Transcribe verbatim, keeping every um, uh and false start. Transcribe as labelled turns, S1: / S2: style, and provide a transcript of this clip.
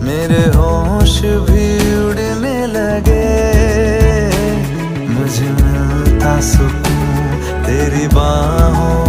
S1: मेरे होश भी उड़ने लगे। मुझे मिलता सुकून तेरी बाहों